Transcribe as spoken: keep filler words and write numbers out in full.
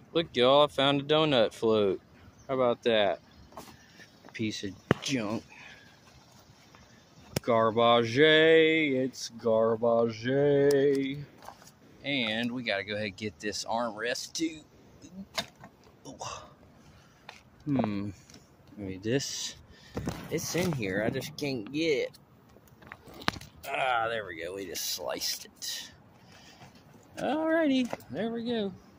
Look, y'all, I found a donut float. How about that? Piece of junk. Garbage. It's garbage. And we gotta go ahead and get this armrest too. Hmm. Maybe this. It's in here. I just can't get it. Ah, there we go. We just sliced it. Alrighty. There we go.